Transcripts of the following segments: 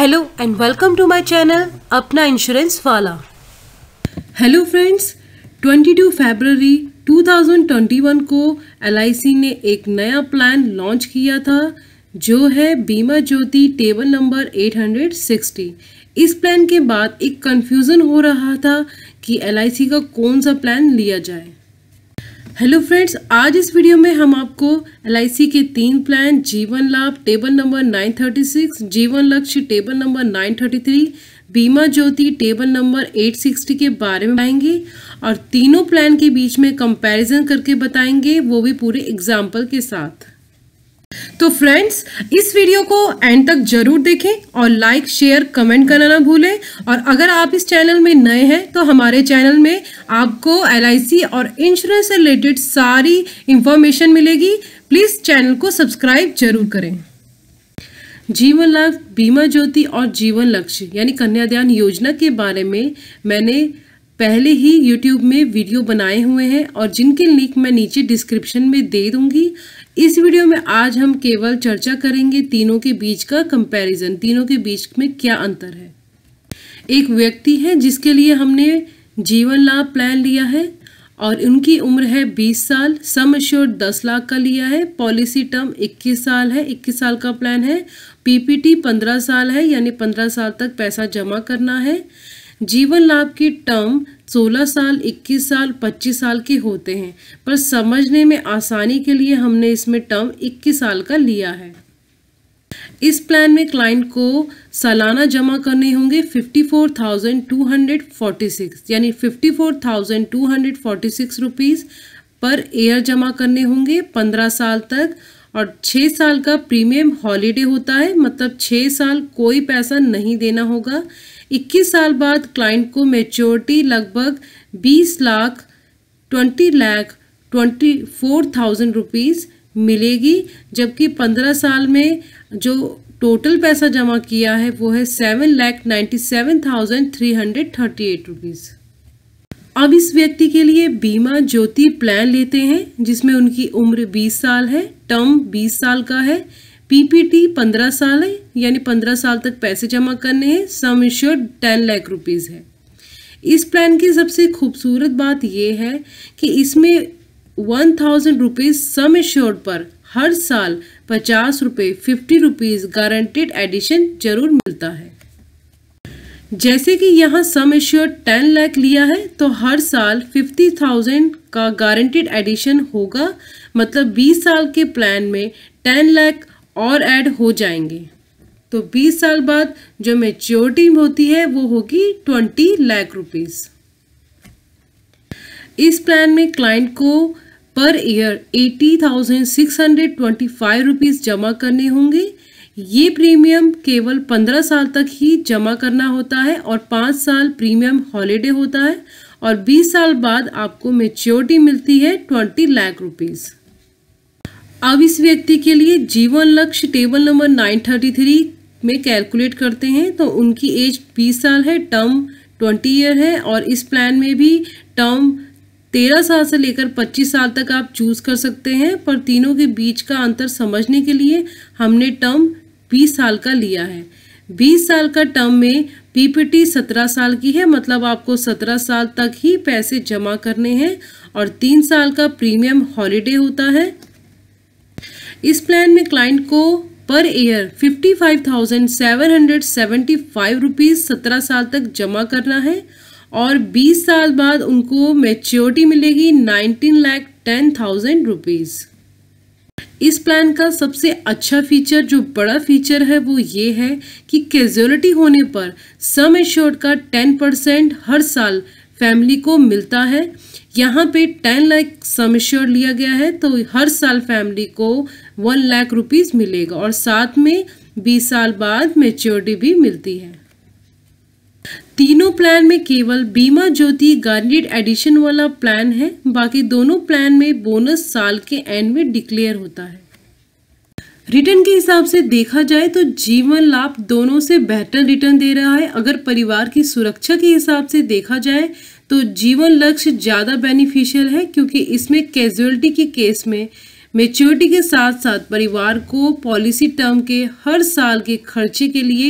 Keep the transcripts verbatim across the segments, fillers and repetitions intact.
Hello and welcome to my channel अपना insurance वाला। Hello friends, बाईस फरवरी दो हज़ार इक्कीस को एल आई सी ने एक नया प्लान लॉन्च किया था जो है बीमा ज्योति टेबल नंबर आठ सौ साठ। इस प्लान के बाद एक कंफ्यूजन हो रहा था कि एल आई सी का कौन सा प्लान लिया जाए। हेलो फ्रेंड्स, आज इस वीडियो में हम आपको एल आई सी के तीन प्लान जीवन लाभ टेबल नंबर नौ सौ छत्तीस, जीवन लक्ष्य टेबल नंबर नौ सौ तैंतीस, बीमा ज्योति टेबल नंबर आठ सौ साठ के बारे में बताएंगे और तीनों प्लान के बीच में कंपैरिजन करके बताएंगे, वो भी पूरे एग्जाम्पल के साथ। तो फ्रेंड्स, इस वीडियो को एंड तक जरूर देखें और लाइक शेयर कमेंट करना ना भूलें। और अगर आप इस चैनल में नए हैं तो हमारे चैनल में आपको एल आई सी और इंश्योरेंस से रिलेटेड सारी इंफॉर्मेशन मिलेगी। प्लीज चैनल को सब्सक्राइब जरूर करें। जीवन लाभ, बीमा ज्योति और जीवन लक्ष्य यानी कन्यादान योजना के बारे में मैंने पहले ही यूट्यूब में वीडियो बनाए हुए हैं और जिनके लिंक मैं नीचे डिस्क्रिप्शन में दे दूंगी। इस वीडियो में आज हम केवल चर्चा करेंगे तीनों के बीच का कंपैरिजन, तीनों के बीच में क्या अंतर है। एक व्यक्ति है जिसके लिए हमने जीवन लाभ प्लान लिया है और उनकी उम्र है बीस साल, सम एश्योर्ड दस लाख का लिया है, पॉलिसी टर्म इक्कीस साल है, इक्कीस साल का प्लान है, पी पी टी पंद्रह साल है यानी पंद्रह साल तक पैसा जमा करना है। जीवन लाभ की टर्म सोलह साल, इक्कीस साल, पच्चीस साल के होते हैं, पर समझने में आसानी के लिए हमने इसमें टर्म इक्कीस साल का लिया है। इस प्लान में क्लाइंट को सालाना जमा करने होंगे चौवन हज़ार दो सौ छियालीस यानी चौवन हज़ार दो सौ छियालीस रुपीस पर ईयर जमा करने होंगे पंद्रह साल तक। और छः साल का प्रीमियम हॉलीडे होता है, मतलब छः साल कोई पैसा नहीं देना होगा। इक्कीस साल बाद क्लाइंट को मैच्योरिटी लगभग बीस lakh twenty lakh twenty four thousand rupees मिलेगी, जबकि पंद्रह साल में जो टोटल पैसा जमा किया है वो है seven lakh ninety seven thousand three hundred thirty eight rupees. अब इस व्यक्ति के लिए बीमा ज्योति प्लान लेते हैं जिसमें उनकी उम्र बीस साल है, टर्म बीस साल का है, पी पी टी पंद्रह साल है यानी पंद्रह साल तक पैसे जमा करने हैं, सम एश्योर्ड दस लाख रुपीस है। इस प्लान की सबसे खूबसूरत बात यह है कि इसमें एक हज़ार रुपीस सम एश्योर्ड पर हर साल पचास रुपये फिफ्टी रुपीस गारंटेड एडिशन जरूर मिलता है। जैसे कि यहाँ सम एश्योर्ड दस लाख लिया है तो हर साल पचास हज़ार का गारंटेड एडिशन होगा, मतलब बीस साल के प्लान में दस लाख और ऐड हो जाएंगे। तो बीस साल बाद जो मैच्योरिटी होती है वो होगी बीस लाख रुपीस। इस प्लान में क्लाइंट को पर ईयर अस्सी हज़ार छह सौ पच्चीस रुपीस जमा करने होंगे। ये प्रीमियम केवल पंद्रह साल तक ही जमा करना होता है और पाँच साल प्रीमियम हॉलीडे होता है और बीस साल बाद आपको मैच्योरिटी मिलती है बीस लाख रुपीस। अब इस व्यक्ति के लिए जीवन लक्ष्य टेबल नंबर नौ सौ तैंतीस में कैलकुलेट करते हैं तो उनकी एज बीस साल है, टर्म बीस ईयर है और इस प्लान में भी टर्म तेरह साल से लेकर पच्चीस साल तक आप चूज कर सकते हैं, पर तीनों के बीच का अंतर समझने के लिए हमने टर्म बीस साल का लिया है। बीस साल का टर्म में पी पी टी सत्रह साल की है, मतलब आपको सत्रह साल तक ही पैसे जमा करने हैं और तीन साल का प्रीमियम हॉलीडे होता है। इस प्लान में क्लाइंट को पर ईयर पचपन हज़ार सात सौ पचहत्तर रुपीस सत्रह साल तक जमा करना है और बीस साल बाद उनको मैच्योरिटी मिलेगी उन्नीस लाख दस हज़ार रुपीस। इस प्लान का सबसे अच्छा फीचर, जो बड़ा फीचर है, वो ये है कि कैजुअलिटी होने पर सम एश्योर्ड का दस परसेंट हर साल फैमिली को मिलता है। यहाँ पे दस लाख सम एश्योर्ड लिया गया है तो हर साल फैमिली को एक लाख रुपीस मिलेगा और साथ में बीस साल बाद मैच्योरिटी भी मिलती है। तीनों प्लान में केवल बीमा ज्योति गारंटीड एडिशन वाला प्लान है, बाकी दोनों प्लान में बोनस साल के एंड में डिक्लेयर होता है। रिटर्न के हिसाब से देखा जाए तो जीवन लाभ दोनों से बेहतर रिटर्न दे रहा है। अगर परिवार की सुरक्षा के हिसाब से देखा जाए तो जीवन लक्ष्य ज़्यादा बेनिफिशियल है, क्योंकि इसमें कैजुअलिटी के केस में मैच्योरिटी के साथ साथ परिवार को पॉलिसी टर्म के हर साल के खर्चे के लिए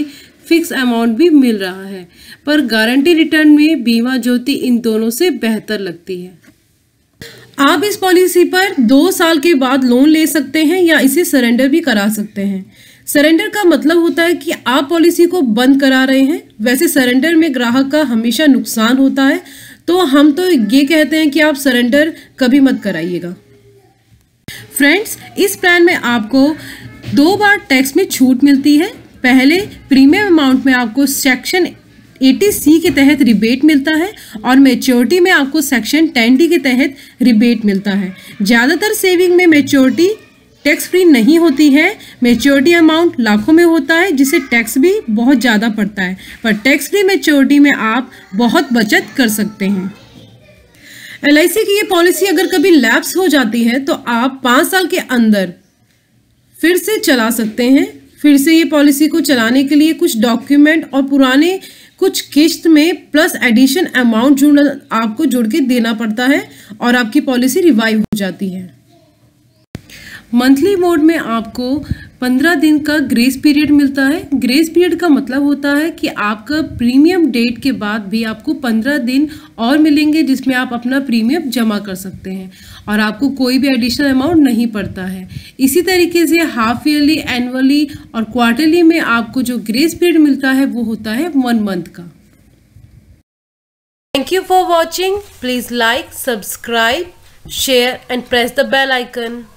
फिक्स अमाउंट भी मिल रहा है, पर गारंटी रिटर्न में बीमा ज्योति इन दोनों से बेहतर लगती है। आप इस पॉलिसी पर दो साल के बाद लोन ले सकते हैं या इसे सरेंडर भी करा सकते हैं। सरेंडर का मतलब होता है कि आप पॉलिसी को बंद करा रहे हैं। वैसे सरेंडर में ग्राहक का हमेशा नुकसान होता है, तो हम तो ये कहते हैं कि आप सरेंडर कभी मत कराइएगा। फ्रेंड्स, इस प्लान में आपको दो बार टैक्स में छूट मिलती है। पहले प्रीमियम अमाउंट में आपको सेक्शन अस्सी सी के तहत रिबेट मिलता है और मैच्योरिटी में आपको सेक्शन टेन डी के तहत रिबेट मिलता है। ज़्यादातर सेविंग में मैच्योरिटी टैक्स फ्री नहीं होती है। मैच्योरिटी अमाउंट लाखों में होता है, जिसे टैक्स भी बहुत ज़्यादा पड़ता है, पर टैक्स फ्री मैच्योरिटी में आप बहुत बचत कर सकते हैं। एल आई सी की ये पॉलिसी अगर कभी लैप्स हो जाती है तो आप पाँच साल के अंदर फिर से चला सकते हैं। फिर से ये पॉलिसी को चलाने के लिए कुछ डॉक्यूमेंट और पुराने कुछ किस्त में प्लस एडिशन अमाउंट जुड़ आपको जुड़ के देना पड़ता है और आपकी पॉलिसी रिवाइव हो जाती है। मंथली मोड में आपको पंद्रह दिन का ग्रेस पीरियड मिलता है। ग्रेस पीरियड का मतलब होता है कि आपका प्रीमियम डेट के बाद भी आपको पंद्रह दिन और मिलेंगे, जिसमें आप अपना प्रीमियम जमा कर सकते हैं और आपको कोई भी एडिशनल अमाउंट नहीं पड़ता है। इसी तरीके से हाफ ईयरली, एनुअली और क्वार्टरली में आपको जो ग्रेस पीरियड मिलता है वो होता है वन मंथ का। Thank you for watching. Please like, subscribe, share and press the bell icon.